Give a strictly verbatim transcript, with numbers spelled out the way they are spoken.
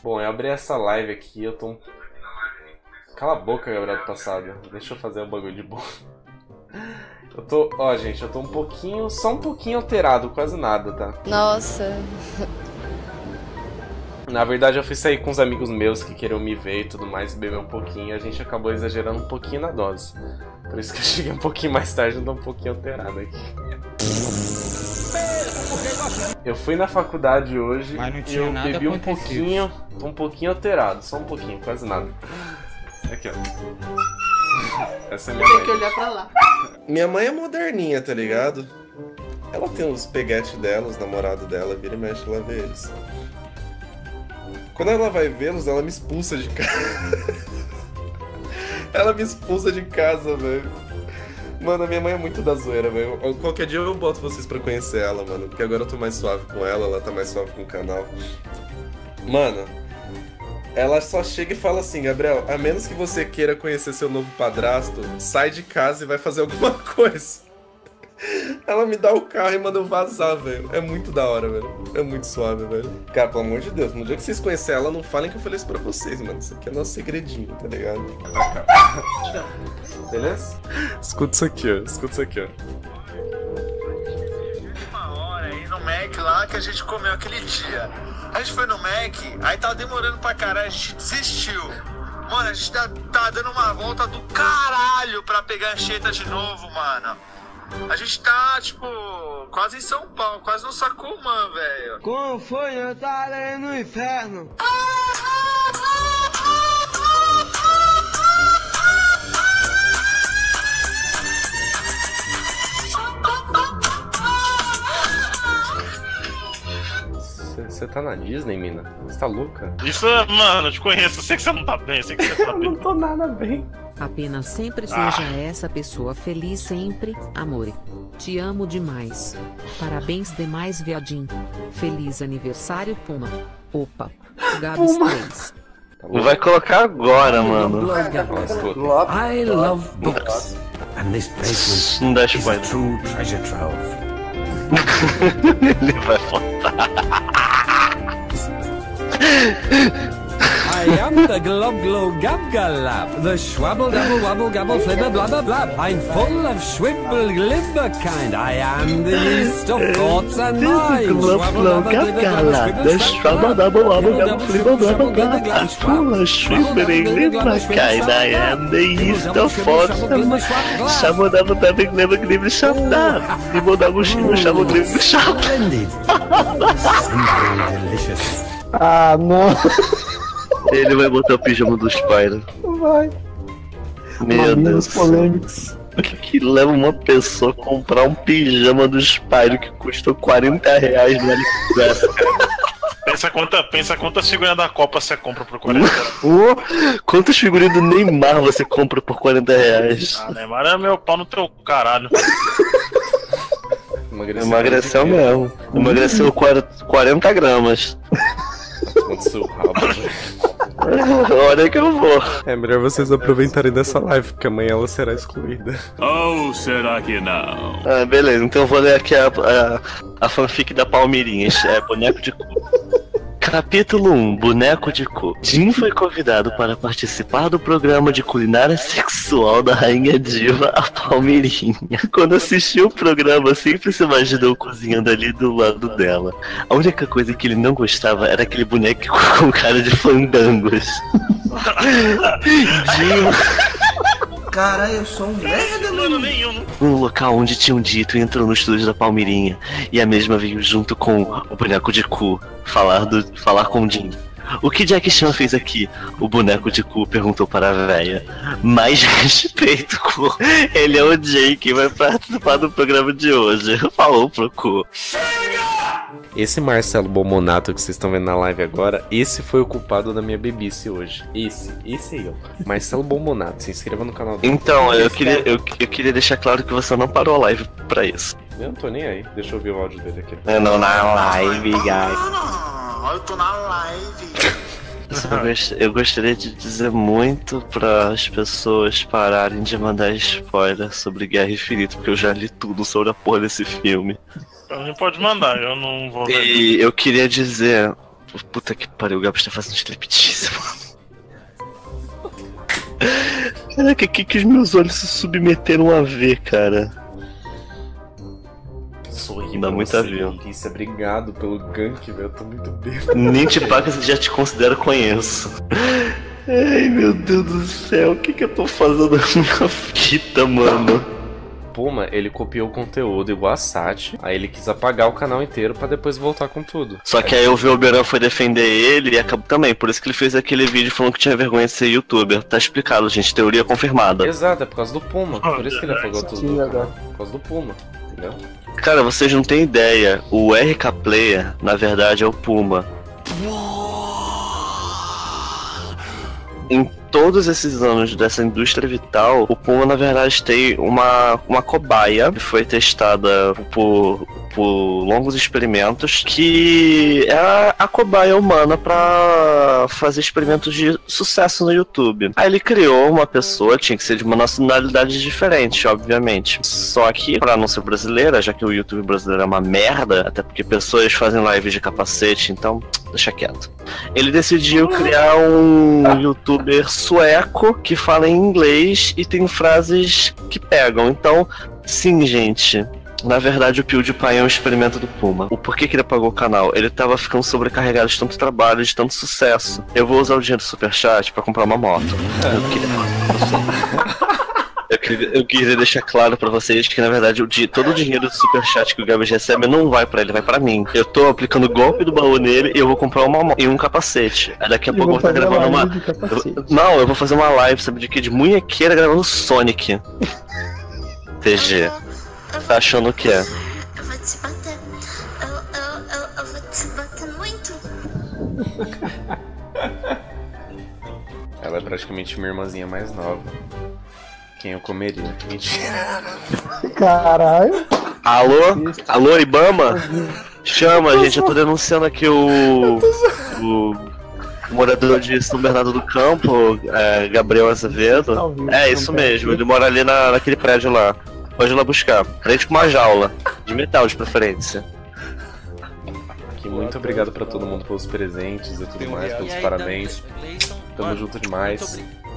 Bom, eu abri essa live aqui, eu tô um... Cala a boca, Gabriel do passado. Deixa eu fazer um bagulho de boa. Eu tô... Ó, gente, eu tô um pouquinho... Só um pouquinho alterado, quase nada, tá? Nossa. Na verdade, eu fui sair com uns amigos meus que queriam me ver e tudo mais, beber um pouquinho, e a gente acabou exagerando um pouquinho na dose. Por isso que eu cheguei um pouquinho mais tarde e tô um pouquinho alterado aqui. Eu fui na faculdade hoje e eu bebi um pouquinho, tô um pouquinho alterado, só um pouquinho, quase nada. Aqui, ó. Essa é minha mãe. Tem que olhar pra lá. Minha mãe é moderninha, tá ligado? Ela tem os peguetes dela, os namorados dela, vira e mexe, ela vê eles. Quando ela vai vê-los, ela me expulsa de casa. Ela me expulsa de casa, velho. Mano, a minha mãe é muito da zoeira, velho. Qualquer dia eu boto vocês pra conhecer ela, mano. Porque agora eu tô mais suave com ela, ela tá mais suave com o canal. Mano, ela só chega e fala assim: Gabriel, a menos que você queira conhecer seu novo padrasto, sai de casa e vai fazer alguma coisa. Ela me dá o carro e manda eu vazar, velho. É muito da hora, velho. É muito suave, velho. Cara, pelo amor de Deus, no dia que vocês conhecerem ela, não falem que eu falei isso pra vocês, mano. Isso aqui é nosso segredinho, tá ligado? Beleza? Escuta isso aqui, ó. Escuta isso aqui, ó. Uma hora aí no Mac lá que a gente comeu aquele dia. A gente foi no Mac, aí tava demorando pra caralho, a gente desistiu. Mano, a gente tá, tá dando uma volta do caralho pra pegar a Anchieta de novo, mano. A gente tá, tipo, quase em São Paulo, quase no Sacomã, velho. Como foi Natal aí no inferno? Você tá na Disney, mina? Você tá louca? Isso, mano, eu te conheço, eu sei que você não tá bem, eu sei que você tá bem. Não tô nada bem. Apenas sempre Ah. seja essa pessoa feliz sempre, amore. Te amo demais. Parabéns demais, viadinho. Feliz aniversário, Puma. Opa, Gabs três. Vai colocar agora, mano. I love books, and this basement Não dá is a spoiler. true treasure trove. Ele vai faltar. I am the glob glow gab galab, the schwabble dabble wabble gabble flibber blabber blab. I'm full of schwibble glibber kind. I am the yeast of thoughts and minds. Schwabble dabble glibber glabber The Strabble Double Wobble Double Flibble Double Blab. I'm full of shrimping in my kind. I am the yeast of thoughts and minds. Chamo Double Double Glibber Glibber Shop Dab. Glibble Double Shibble Chamo Glibber Shop. Splendid. Simply delicious. Ah, não. Ele vai botar o pijama do Spyro. Vai. Meu Mamilos Deus. polêmicos. O que, que leva uma pessoa a comprar um pijama do Spyro que custou quarenta reais no AliExpress, cara? Pensa, quanta, pensa quantas figurinhas da Copa você compra por quarenta reais. Oh, quantas figurinhas do Neymar você compra por quarenta reais? Ah, Neymar é meu pau no teu caralho. Emagreceu, Emagreceu mesmo. Emagreceu quarenta gramas. Aconteceu rabo, velho. Olha que eu vou. É melhor vocês aproveitarem dessa live, porque amanhã ela será excluída. Ou será que não? Ah, beleza, então eu vou ler aqui a, a, a fanfic da Palmeirinhas. É boneco de cu. Capítulo um, Boneco de Cu. Jim foi convidado para participar do programa de culinária sexual da rainha diva, a Palmeirinha. Quando assistiu o programa, sempre se imaginou cozinhando ali do lado dela. A única coisa que ele não gostava era aquele boneco com cara de fandangos. Jim... Caralho, eu sou um merda, mano. No local onde tinham dito, entrou no estúdio da Palmeirinha e a mesma veio junto com o boneco de cu falar, do, falar com o Jim. O que Jack Chan fez aqui? O boneco de cu perguntou para a véia. Mais respeito, cu. Ele é o Jay que vai participar do programa de hoje. Falou pro cu. Esse Marcelo Bomonato que vocês estão vendo na live agora, esse foi o culpado da minha bebice hoje. Esse, esse aí, ó. Marcelo Bomonato, se inscreva no canal dele. Então, eu queria, eu, eu queria deixar claro que você não parou a live pra isso. Eu não tô nem aí, deixa eu ouvir o áudio dele aqui. Eu não na live, guys. Ah, eu tô na live. Eu, gost, eu gostaria de dizer muito para as pessoas pararem de mandar spoiler sobre Guerra Infinita, porque eu já li tudo sobre a porra desse filme. A gente pode mandar, eu não vou ver. E eu queria dizer Puta que pariu, o Gabs tá fazendo striptease, mano. Caraca, o que que os meus olhos se submeteram a ver, cara? Sorri, dá muito a ver. Delícia, obrigado pelo gank, velho. Eu tô muito bêbado. Nem te paga se já te considero conheço. Ai, meu Deus do céu, o que que eu tô fazendo na minha fita, mano? Puma, ele copiou o conteúdo igual a Sati, aí ele quis apagar o canal inteiro pra depois voltar com tudo. Só que aí o Velberan foi defender ele e acabou também, por isso que ele fez aquele vídeo falando que tinha vergonha de ser youtuber. Tá explicado, gente, teoria confirmada. Exato, é por causa do Puma, por isso que ele afogou tudo. Por causa do Puma, entendeu? Cara, vocês não têm ideia, o R K Player, na verdade, é o Puma. Em todos esses anos dessa indústria vital, o Puma, na verdade, tem uma, uma cobaia que foi testada por, por longos experimentos, que é a, a cobaia humana pra fazer experimentos de sucesso no YouTube. Aí ele criou uma pessoa, tinha que ser de uma nacionalidade diferente, obviamente. Só que, pra não ser brasileira, já que o YouTube brasileiro é uma merda, até porque pessoas fazem live de capacete, então deixa quieto. Ele decidiu criar um youtuber sueco que fala em inglês e tem frases que pegam. Então, sim, gente, na verdade o PewDiePie é um experimento do Puma. O porquê que ele apagou o canal? Ele tava ficando sobrecarregado de tanto trabalho, de tanto sucesso. Eu vou usar o dinheiro do Superchat pra comprar uma moto. Eu queria... Eu queria, eu queria deixar claro pra vocês que, na verdade, o di todo o dinheiro do Superchat que o Gabs recebe não vai pra ele, vai pra mim. Eu tô aplicando o golpe do baú nele e eu vou comprar uma moto e um capacete. Aí daqui a pouco eu vou estar gravando uma... Eu... Não, eu vou fazer uma live, sabe de quê? De munhequeira gravando Sonic. T G. Tá achando o que é? Eu vou te bater. Eu, eu, eu, eu vou te bater muito. Ela é praticamente minha irmãzinha mais nova. Quem eu comeria? Mentira. Caralho. Alô? Alô, Ibama? Chama, gente, eu tô denunciando aqui o... O, o morador de São Bernardo do Campo, é, Gabriel Azevedo. É, isso mesmo, ele mora ali na, naquele prédio lá. Pode ir lá buscar. Frente com uma jaula. De metal, de preferência. Aqui, muito obrigado pra todo mundo pelos presentes e tudo mais, pelos parabéns. Tamo junto demais.